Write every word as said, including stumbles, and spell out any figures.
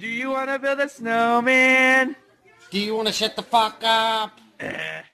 Do you want to build a snowman? Do you want to shut the fuck up? Eh.